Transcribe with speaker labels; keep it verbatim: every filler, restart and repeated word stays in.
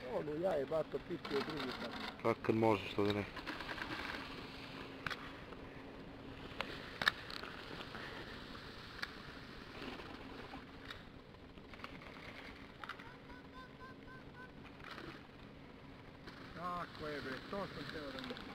Speaker 1: Ono jaje, bato, pitio drugi tako.
Speaker 2: Kako kad možeš, što da ne?
Speaker 1: Tako je bre, to sam teo da mi...